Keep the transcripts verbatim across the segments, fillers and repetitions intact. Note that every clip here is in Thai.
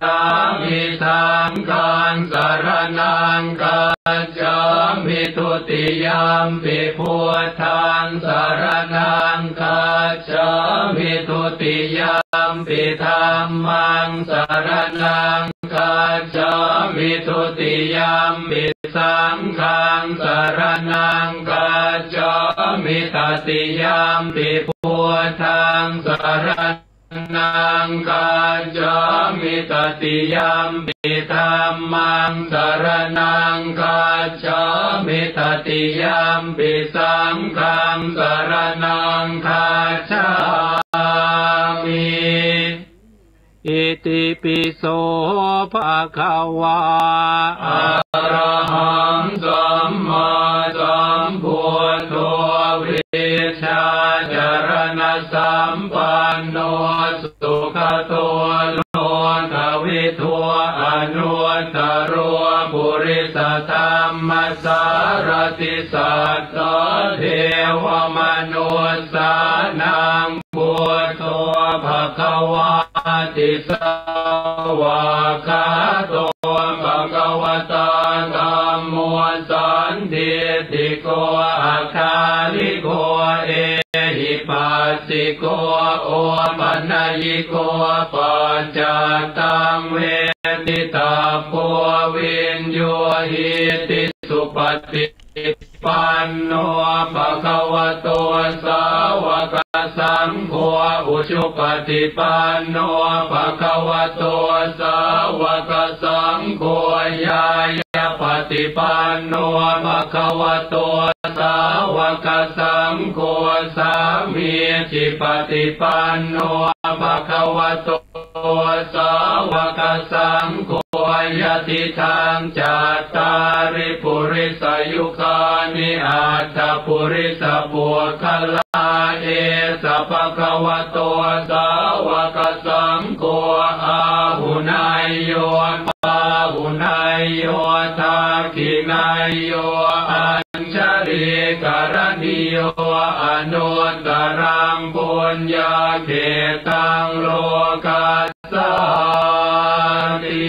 ามิสังฆังสรณังคัจฉามิทุติยามปิพุทธังสรณังคัจฉามิทุติยามปิธัมมังสรณังคัจฉามิทุติยามปิสังฆังสรณังคัจฉามิตติยามปิพุทธังสรนังคัจฉามิตติยามปิธัมมังสรณังคัจฉามิตติยามปิสังฆังสรณังคัจฉามิอิติปิโสภะคะวะอะระหังสัมมาสัมพุทโธวิชชาจารณสัมปันโนสุขโตโลกวิทูอนุตตโรปุริสธรรมสารติสัตตเทวมนุสสานังพุทโธภคะวะติสวากขาโตภะคะวะตาธัมโมสันทิติโกอาคาลิโกเอหิปัสสิโกโอปัญญิโกปัจจตังเวทิตาโพวินโยหิติสุปฏิปันโนภะคะวะโตสาวกสังโฆอุชุปฏิปันโนภะคะวะโตสาวกสังโฆญาญาปฏิปันโนภะคะวะโตสาวกสังโฆสามีจิปฏิปันโนภะคะวะโตสาวกสังโฆยติทางจัตตาริปุริสยุคานิอัตถปุริสปุคลาเอสภะคะวะโตสาวกสังโฆอาหุนายโยปาหุนายโยทาคินายโยอัญชริกรณิโยอนุตตรังปุญญาเขตังโลกัสสาติ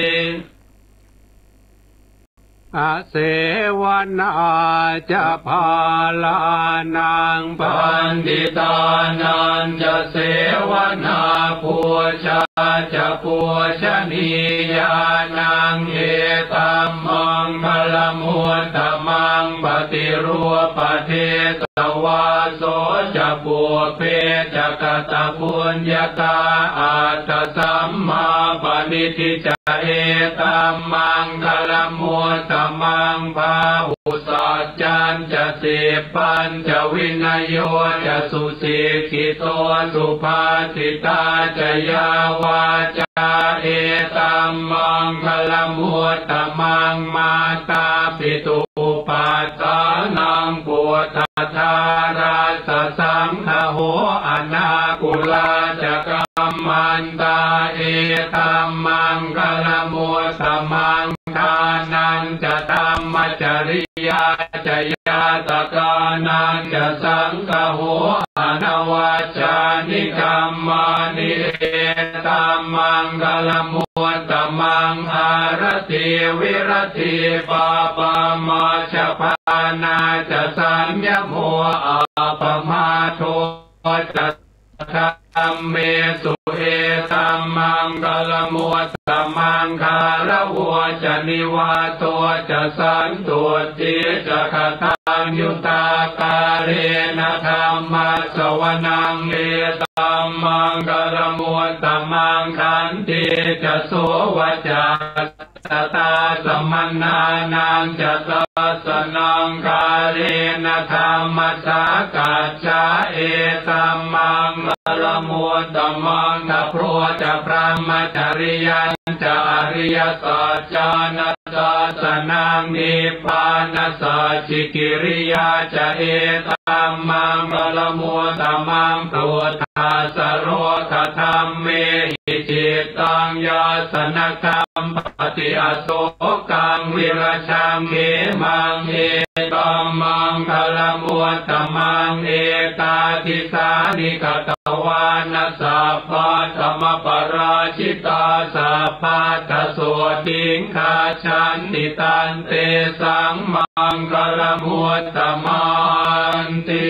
อาเสวนาจะพาลานังปันติตานันจะเสวนาปูชาจะปูชนียานังเอตัมมังคลมุตตมังปฏิรูปเทตวาโสจะปูเพจะกตปุญญาตาอัตตสัมมาปณิทิจะเอตัมมังคลมุตตมังภาหุสัจจันจะสิปัญจะวินโยจะสุสิกิโตสุภาสิตาจะยาวาจาเอตัมมังคลมุตตมังมาตาปิตุปัฏฐานังปุถทาราสสังฆโหอนาคุลาจะกัมมันตาเอตัมมังคลมุตตมังทานันจะธรรมจริยาจะยาตกานันจะสังฆโหอนวัจจานิกรรมานิเอตัมมังคลมุตตมังอารติวิรติปาปามาชภานาจะสัญญโมอาปมาโทจะธัมเมสุเอตัมมังคลมุตตมังคารวัวจะนิวาโตจะสันตุจิจะคตังยุตาการเรนะธรรมะสวนังเอตัมมังคลมุตตมังขันติจะโสวจัสตาสมนานังจะตัสนังคาเรนะธรรมะสากัจจาเอตัมมังคลมุตตมังนะโพจะพระมจริยันจะอริยสัจจานัสสะนังนิพพานัสสะจิกิริยาจะเอธัมมังปรมุตตมังพุทธัสสะโรธธัมเมหิจิตตังยาสนกัมปฏิอโศกังวิรชังเขมังเอตัมมังคลมุตตมังเอตาทิสานิกตวานัสสะพะธรรมปราชิตาสัพพะทะโสติงคาชันติตันเตสังมังคลมุตตมันติ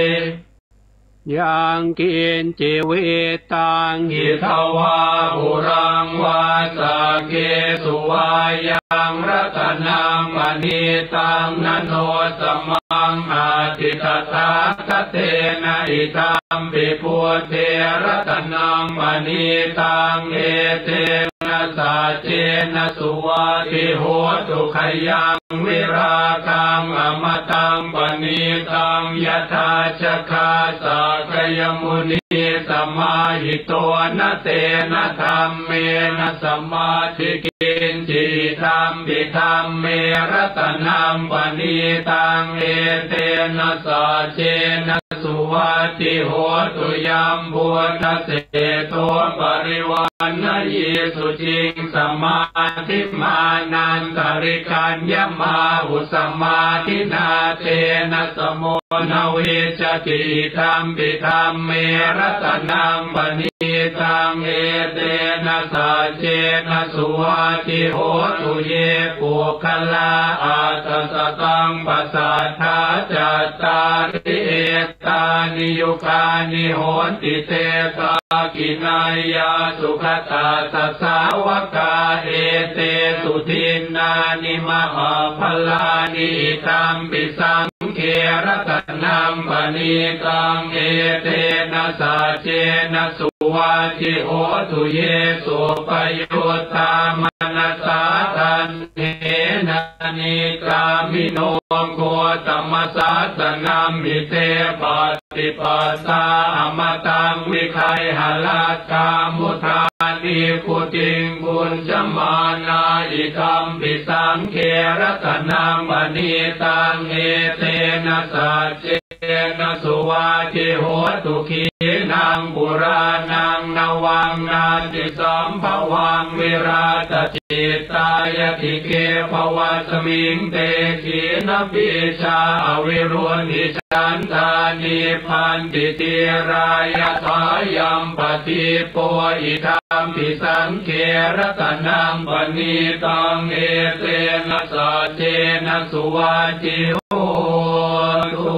ยังกินจิวิตังหิทวาปุรังวาสเกสุวายังรัตนังมณีตังนโนสมังอาทิตตาคเตนะอิตัมปิพุทเทรัตนังมณีตังเอเตนะสัจเจนะสุวาทิโหตุขยังวิราคังอมตังปณีตังยถาชคาสากยมุนีสมาหิโตนะเตนะธรรมเมนะสมาธิกินจิตัมปิธรรมเมรัตนังปณีตังเอเตนะสัจเจนะสุวัติโหตุยัมพุทธเสโตปริวันนะเยสุจิงสมาธิมานันตริกัญญมาอุสมาธินาเตนะสโมนะเวจติธรรมปิธรรมเมรัตนังปณีตังเอเตนะสัจเจนะสุวัติโหตุเยปุคลาอาตสตังปัสสัทธาจัตตาริเอตานิยุคานิโหติเตกากินายาสุขตาสัสสาวกาเอเตสุทินนานิมหาพลานิตัมปิสังเขรัตนังปณีตังเอเตนะสัจเจนะสุวัติโหตุเยสุปยุตตามนัสสาทันเทนะนิกามิโนโกตมัสสะสนัมมิเตปฏิปัสสะอมตังวิไคหลากามุทานิกุติงบุญจมานาอิธัมปิสังเขรัตนังปณีตังเอเตนะสัจเจนะสุวัติโหตุขีนังปุรานังนวังนาติสัมภวังวิราตจิตตายติเกภวะสมิงเตขีนปิชาอวิรุณิฉันทานิพันติติรายทายัมปฏิโปอิธัมปิสังเขรัตนังปณีตังเอเตนะสัจเจนะสุวัติโหตุ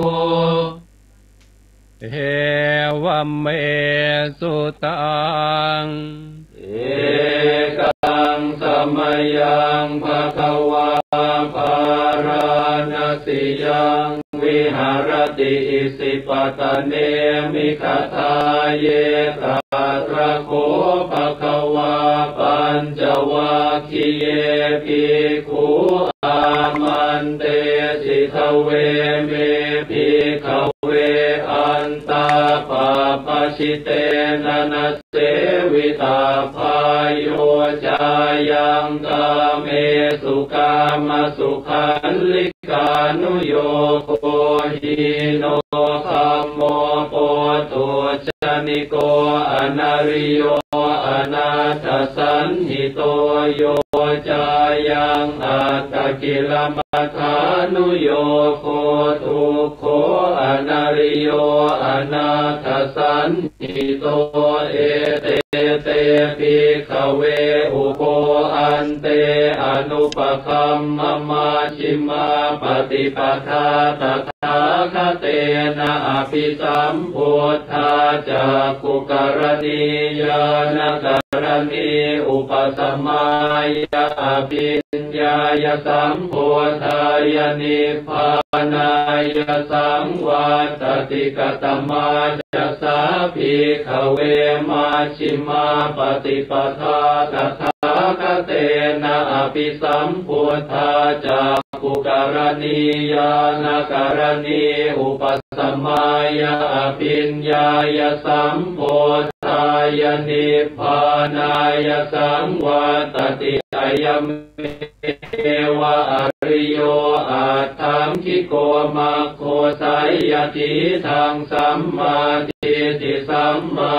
เทวเมสุตังเอกังสมยังภควาภารณสิยังวิหารติอิสิปตเนมิคทาเยตาตระโคภควาปัญจวัคคีเยภิกขุอามันเตสิทเวเมภิกขเวอันตาปาปชิเตนะนะเสวิตาภายโยจายังกาเมสุกามสุขันลิกานุโยโคหิโนคัมโมโปตุจนิโกอนาริโยอนาถสันหิโตโยจายังอัตตกิลมัฏฐานุโยโคทุกโขอนาริโยอนาถสันหิโตเอเตเตภิกขเวอุโคอันเตอนุปคัมมมาชิมาปฏิปทาตถาคเตนะอภิสัมพุทธาจักขุกรณียานกรณีอุปสมัยอภิญญายสัมพุทธายนิพพานายสังวัตติกตมาจัสสาภิกขเวมาชิมาปฏิปทาตถาคเตนะอภิสัมพุทธาจักขุกรณียานกรณีอุปสมัยอภิญญายสัมพุทธายนิพพานายสังวัตติอายเมเอวะอริโยอาทังคิโกมัคโคไสยทิทังสัมมาทิฏฐิสัมมา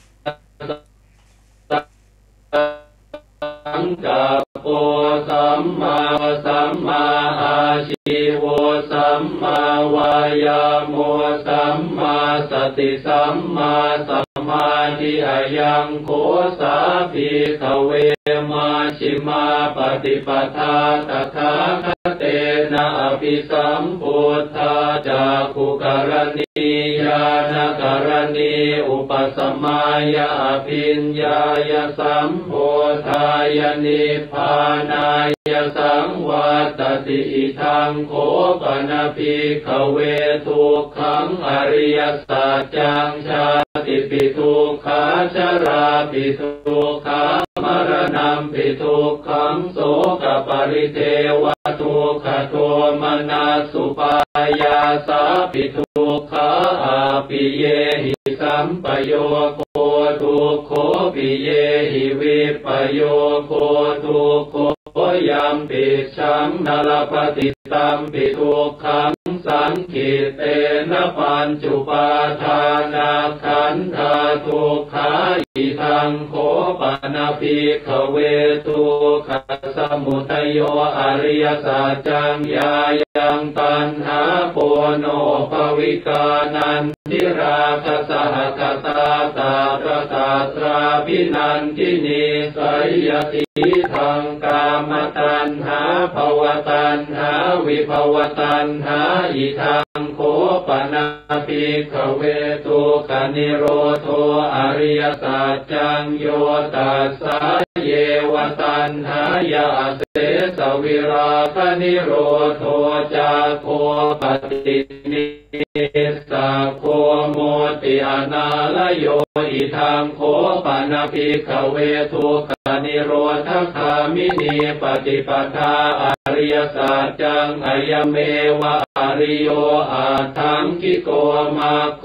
สังกัปโปสัมมาสัมมาอาชีโวสัมมาวายาโมสัมมาสติสัมมาสมาธิอายังโคสาภิกขเวมาชิมาปฏิปทาตถาคเตนะอภิสัมพุทธาจาคุกรณีญาณกรณีอุปสมัยอภิญญายสัมโพธายนิพพานายสังวัตติอิทังโคปนะภิกขเวทุกขังอริยสัจจังชาติปิทุกขาชราปิทุกขามรณะปิทุกขังโสกปริเทวทุกขโทมนัสสุปายาสาปิทุกขาอาปิเยหิสัมปโยโคทุกโคปิเยหิวิปโยโคทุกโคยัมปิชังนรปฏิตัมปิทุกขังสังขิเตนะปัญจุปาทานาขันธาทุกขาอิทังโคปนะภิกขเวทุกขสมุทัยโยอริยสัจจังญายังตัณหาโปโนภวิกานันทิราคสหคตาตาตระตาตราภินันทินีสัยยติทังกามตัณหาภวตัณหาวิภวตัณหาอิทังโคปนะภิกขเวทุกขนิโรโธอริยสัจจังโยตัสสะเยวตัณหายาเสสวิราคนิโรโธจาโคปฏินิสาโคโมติอนาลโยอิทังโคปนะภิกขเวทุกขนิโรธคามินีปฏิปทาอริยสัจจังอายเมวะอริโยอาทังกิโกมาโค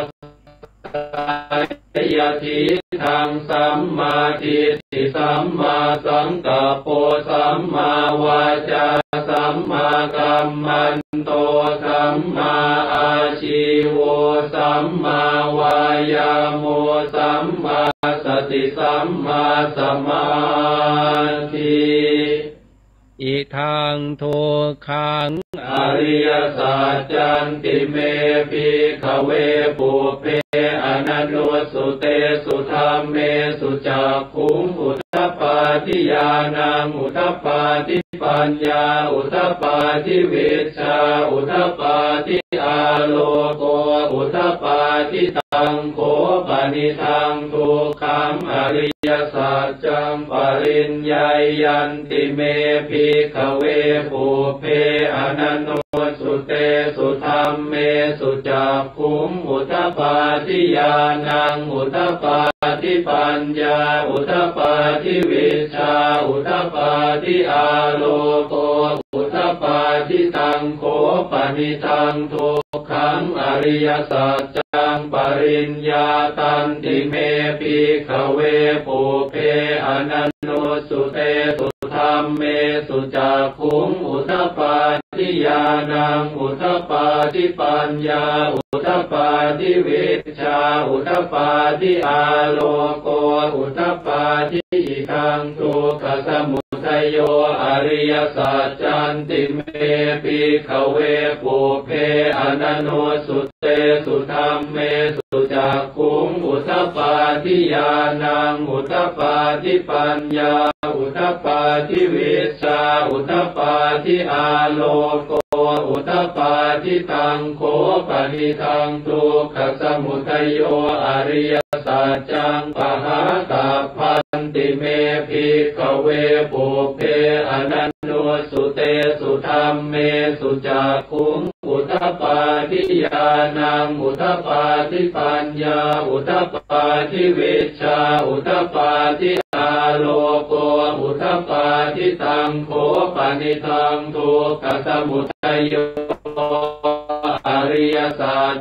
ยทิทังสัมมาทิฏฐิสัมมาสังกัปโปสัมมาวาจาสัมมากัมมันโตสัมมาอาชีโวสัมมาวายาโมสัมมาสติสัมมาสมาธิอิทังทุกขังอริยสัจจันติเมภิกขเวปุเพอนันโนสุเตสุธรรมเมสุจักขุงอุทธัปปาทิญาณังอุทธัปปาทิปัญญาอุทธัปปาทิวิชชาอุทธัปปาทิอาโลโกอุทธัปปาทิตังโคปนิทังทุกขังอริยสัจจังปริญญายันติเมภิกขเวปุเพอนันโนสุเตสุธรรมเมสุจักขุงอุทธัปปาทิญาณังอุทธัปปาทิปัญญาอุทธัปปาทิวิชชาอุทธัปปาทิอาโลโกอุทธัปปาทิตังโคปนิทังทุกขังอริยสัจจังปริญญาตันติเมภิกขเวปุเพอนันโนสุเตสุธรรมเมสุจักขุงอุทธัปปาทิญาณังอุทธัปปาทิปัญญาอุทธัปปาทิวิชชาอุทธัปปาทิอาโลโกอุทธัปปาทิอิทังทุกขสมุทัยโยอริยสัจจันติเมภิกขเวปุเพอนันโนสุเตสุธรรมเมสุจักขุงอุทธัปปาทิญาณังอุทธัปปาทิปัญญาอุทธัปปาทิวิชชาอุทธัปปาทิอาโลโกอุทธัปปาทิตังโคปนิทังทุกขสมุทัยโยอริยสัจจังปหากัปพันติเมภิกขเวปุเพอนันโนสุเตสุธรรมเมสุจักขุงอุทธัปปาทิญาณังอุทธัปปาทิปัญญาอุทธัปปาทิวิชชาอุทธัปปาทิอาโลโกอุทธัปปาทิตังโคปนิทังทุกขสมุทัยโยอริยสัจจั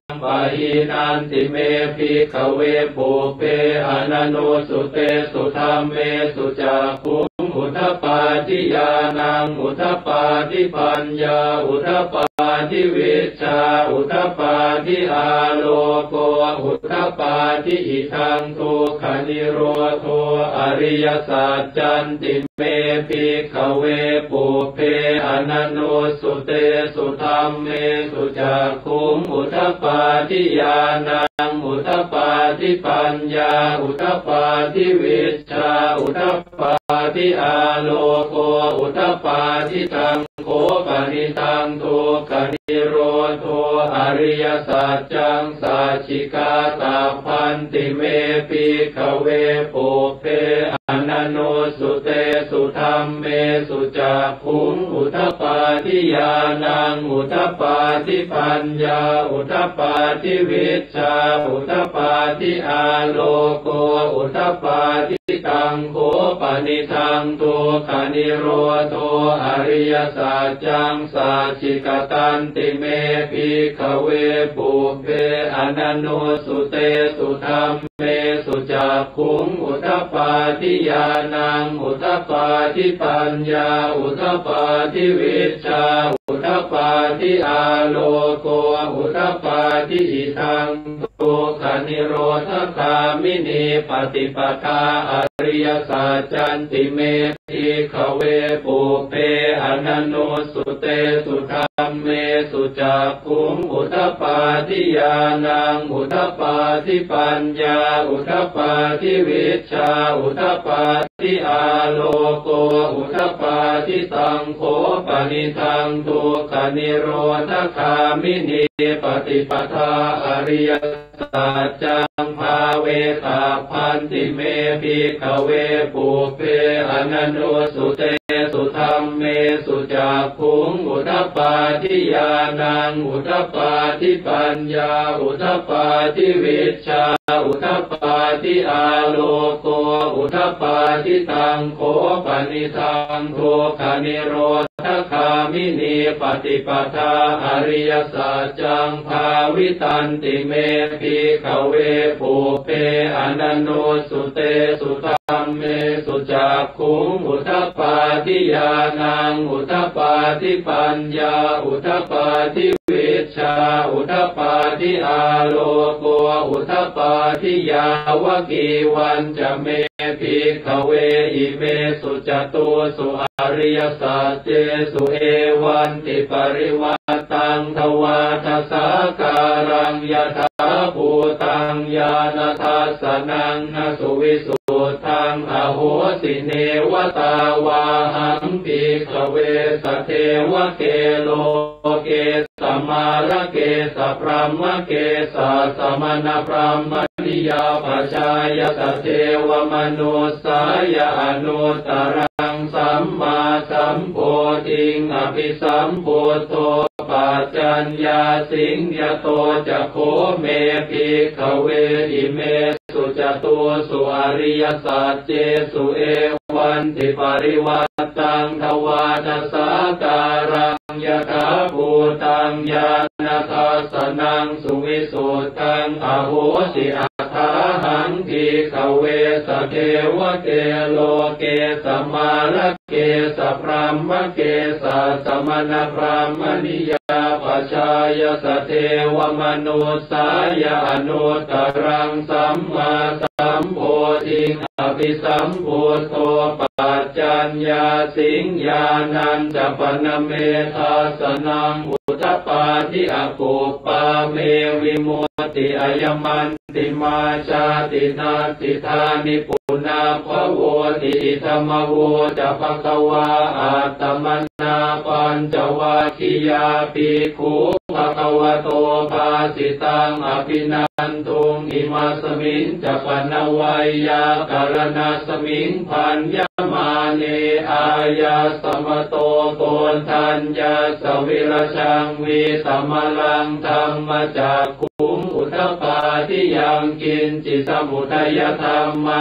ปะหินันติเมภิกขเวปุเพอนันโนสุเตสุธรรมเมสุจักขุอุทปาทิญาณังอุทปาทิปัญญาอุทปาทิวิชชาอุทปาทิอาโลโกอุทปาทิอิทังทุกขนิโรโธอริยสัจจันติเมภิกขเวปุเพอนันโนสุเตสุธรรมเมสุจักขุอุทปาทิญาณังอุทปาทิปัญญาอุทปาทิวิชชาอุทปาทิอาโลโกอุทปาทิตังโคปนิตังทุกขนิโรโธอริยสัจจังสัจฉิกาตาพันติเมภิกขเวปุเพอนันโนสุเตสุธรรมเมสุจักขุอุทปาทิญาณังอุทปาทิปัญญาอุทปาทิวิชชาอุทปาทิอาโลโกอุทปาทิตังโคปนิทังทุกขนิโรโธอริยสัจจังสัจฉิกตันติเมภิกขเวปุเพอนันโนสุเตสุธรรมเมสุจักขุอุทปาทิญาณังอุทปาทิปัญญาอุทปาทิวิชชาอุทปาทิอาโลโกอุทปาทิอิทังทุกขนิโรธคามินีปฏิปทาอริยสัจจันติเมภิกขเวปุเพอนันโนสุเตสุธรรมเมสุจักขุอุทปาทิญาณังอุทปาทิปัญญาอุทปาทิวิชชาอุทปาทิอาโลโกอุทปาทิตังโคปนิทังทุกขนิโรธคามินีปฏิปทาอริยสัจจังภาเวตาพันติเมภิกขเวปุเพอนันโนสุเตสุธรรมเมสุจักขุอุทปาทิญาณังอุทปาทิปัญญาอุทปาทิวิชชาอุทปาทิอาโลโกอุทปาทิตังโคปนิทังทุกขนิโรธคามินีปฏิปทาอริยสัจจังภาวิตันติเมภิกขเวปุเพอนันโนสุเตสุธรรมเมสุจักขุอุทปาทิญาณังอุทปาทิปัญญาอุทปาทิวิชชาอุทปาทิอาโลโกอุทปาทิยาวกีวันจะเมภิกขเวอิเมสุจตุสุอริยสัจเจสุเอวันติปริวัตังทวาทสาการังยถาภูตังญาณทัสสนังนสุวิสุทธังอโหสิเนวตาวาหังภิกขเวสเทวเกโลเกสมาระเกสพรหมเกสสมณพรหมนิยาปชายสเทวมนุสายอนุตตรังสัมมาสัมโพธิงอภิสัมโพโธปัจจัญญาสิงยโตจะโคเมภิกขเวอิเมสุจตุสุอริยสัจเจสุเอวันติปริวัตตังทวาทสาการังยถาภูตังญาณทัสสนังสุวิสุทธังอโหสิอัฏฐาหังภิกขเวสเทวเกโลเกสมาระเกสพรหมเกสสมณพรหมนิยาปชายสเทวมนุสายอนุตตรังสัมมาสัมโพธิงอภิสัมโพโธปัจจัญญาสิงญาณัญจะปนเมทัสสนังอุทปาทิอกุปปาเมวิมุตติอายมันติมาชาตินาติธานิปุนาภโวติธรรมโวจะภควาอาตมนาปัญจวัคคียาภิกขุภควโตภาสิตังอภินันทุงอิมาสมิงจะปนวัยยาการณาสมิงพันยมาเนอายาสมโตโกนทัญญาสวิรชังวีสมลังธรรมจักขุงอุทปาทิยังกินจิสมุทัยธรรมัง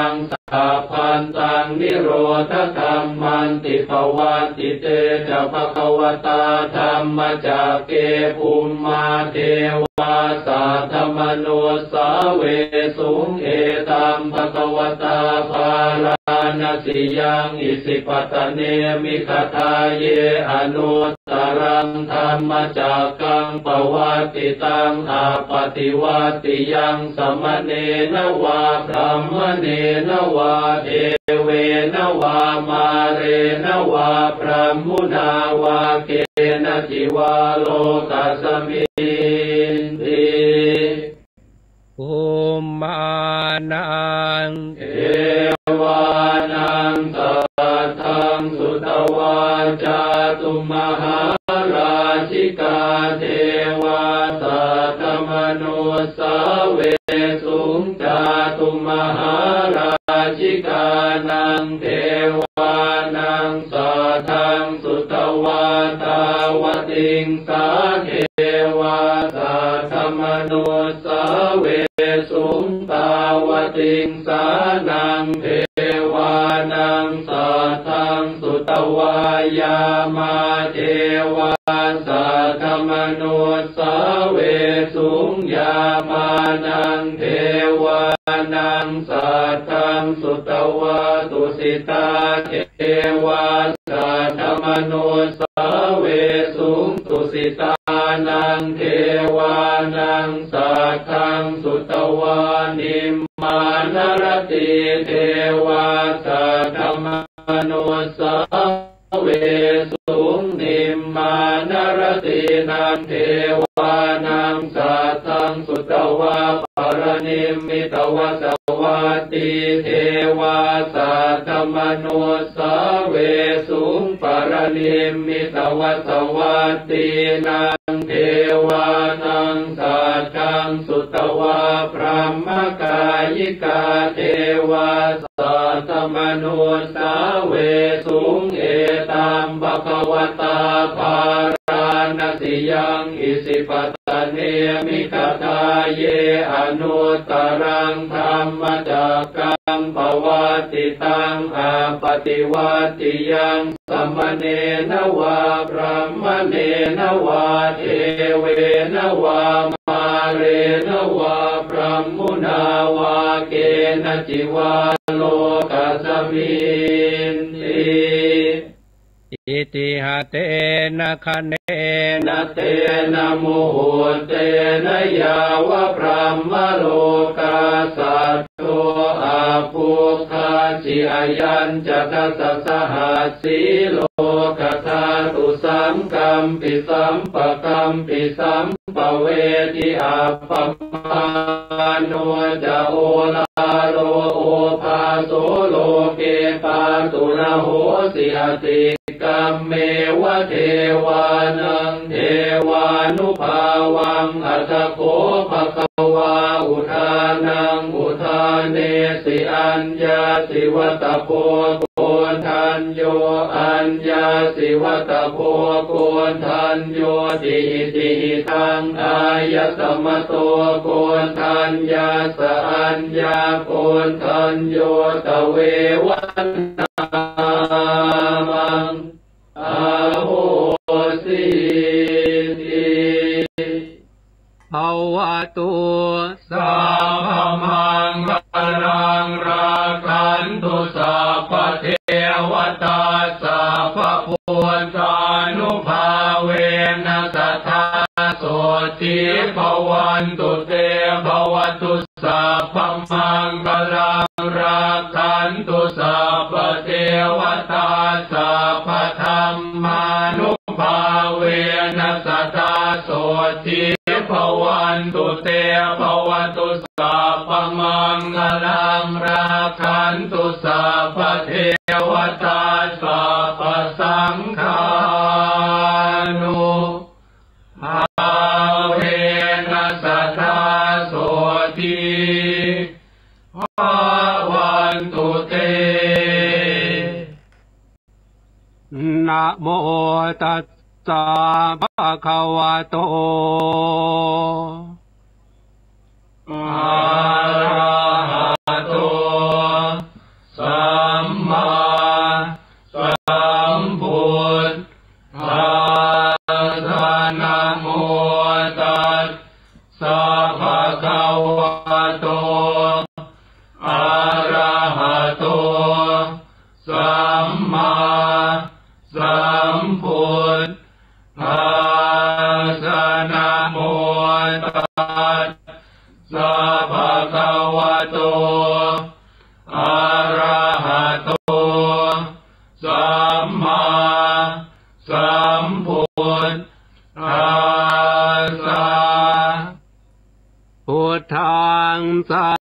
อาพันตังนิโรธธรรมันติภวันติเตจะภควตาธรรมจากเกภูมิมาเทวาสัทธมโนสาเวสุงเอตัมภควตาภาลานาสิยังอิสิปตเนมิคทาเยอนุตตรังธรรมจากกังปวัติตังอาปฏิวัติยังสมเนนวาพรหมเนนวาเทเวนวามาเรนวาพรหมุนาวาเกณจิวาโลกัสมินติอุมานังเอวานังสัทธังสุตวาจาตุมหาราชิกาเทวาสัทธมโนสาเวสุงจาตุมหาราชิกานังเทวานังสัทธังสุตวาตาวติงสาเทวาสัทธมโนสาเวสุงตาวติงสานังเทวานังสัทธังสุตวายามาเทวาสัทธมโนสาเวสุงยามานังเทวานังสัทธังสุตวาตุสิตาเทวาสัทธมโนสาเวสุงตุสิตานังเทวานังสัทธังสุตวานิมมานรติเทวาสัทธมโนสาเวสุงนิมมานรตินังเทวานังสัทธังสุตวาปรนิมมิตวสวัตติเทวาสัทธมโนสาเวสุงปรนิมมิตวสวัตตินังเทวานังสัทธังสุตวาพรหมกายิกาเทวาสัทธมโนสาเวสุงเอตัมภควตาภาราณสิยังอิสิปตเนมิคทาเยอนุตตรังธรรมจากกังปวัติตังอาปฏิวัติยังสมเนนวาพรหมเนนวาเทเวนวามาเรนวาพรหมุนาวาเกณจิวาโลกัสมินติอิติหะเตนะคะเนนะเตนะโมโหเตนะยาวะพรหมโลกาสัตโตอาภูคาจิอายัญจักสัสหัสสีโลกธาตุสัมกัมปิสัมปะกัมปิสัมปะเวทิอาปมาโนจะโอลาโลโอภาโสโลเกปาตุระโหสิอติกัมเมวะเทวานังเทวานุภาวังอัตโคภควาอุทานังอุทาเนสิอัญญาสิวัตโพโกนทันโยอัญญาสิวัตโพโกนทันโยติติทังอายสมโตโกนทันยาสอัญญาโกนทันโยตเววันมังอาโหสิติภวตุสัพพมังคลังราคันตุสัพพเทวตาสัพพพุทธานุภาเวนัสสทาโสติภวันตุเตภวตุสัพพมังคลังราคันตุสัพพเทวตาสัพพธัมมานุภาเวนัสสทาโสติภวันตุเตภวตุสัพพมังคลังราคันตุสัพพเทวตาสัพพสังฆานุภาเวนัสสทาโสติภวันตุเตนะโมตัสสะภะคะวะโตอะระหะโตสัมมาสัมพุทธัสสะนะโมตัสสะภะคะวะโตอะระหะโตสัมมาสัมพุทธัสสะพุทธังสา